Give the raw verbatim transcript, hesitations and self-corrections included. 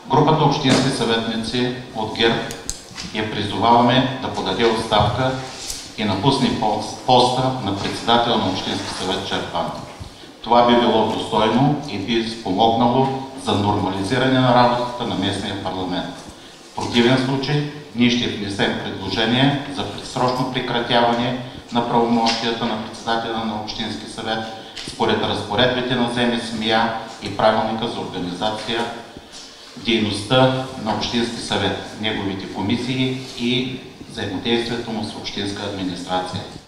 Групата общински съветници от ГЕРБ я призоваваме да подаде оставка и напусне поста на председател на Общински съвет Чирпан. Това би било достойно и би спомогнало за нормализиране на работата на местния парламент. В противен случай ние ще внесем предложение за предсрочно прекратяване на правомощията на председателя на Общински съвет според разпоредбите на ЗМСМИА и правилника за организация дейността на Общински съвет, неговите комисии и взаимодействието му с общинска администрация.